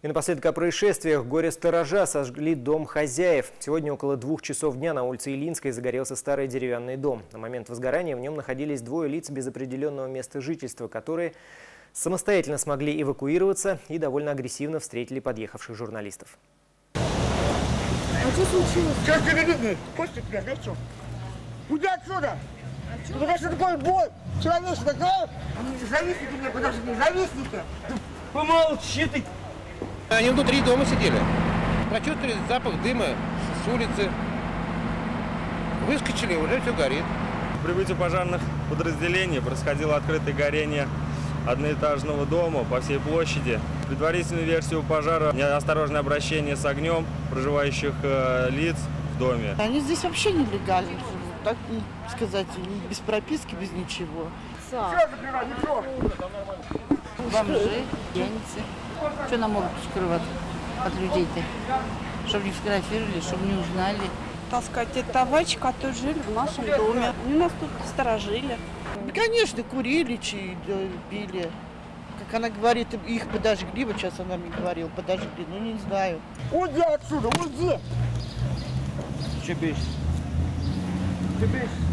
И напоследок о происшествиях. Горе-сторожа сожгли дом хозяев. Сегодня около 2 часов дня на улице Илинской загорелся старый деревянный дом. На момент возгорания в нем находились двое лиц без определенного места жительства, которые самостоятельно смогли эвакуироваться и довольно агрессивно встретили подъехавших журналистов. А что случилось? Сейчас тебе видно. Костя, тебя, знаешь что? Уйди отсюда! Потому что такой бой! Человечек такой! Завистники мне, подожди, завистники! Помолчи ты! Они внутри дома сидели. Почувствовали запах дыма с улицы. Выскочили, уже все горит. К прибытию пожарных подразделений происходило открытое горение одноэтажного дома по всей площади. Предварительную версию пожара – неосторожное обращение с огнем проживающих лиц в доме. Они здесь вообще нелегально живут, так сказать, без прописки, без ничего. Все закрывай, ничего! Бомжи, пьяницы. Что нам могут скрывать от людей-то? Чтобы не фотографировали, чтобы не узнали. Так сказать, это товарищи, которые жили в нашем доме. Они нас тут сторожили. Конечно, курили, пили. Как она говорит, их подожгли, вот сейчас она мне говорила, подожгли, ну не знаю. Уйди отсюда, уйди! Че бесишь? Ты бесишь?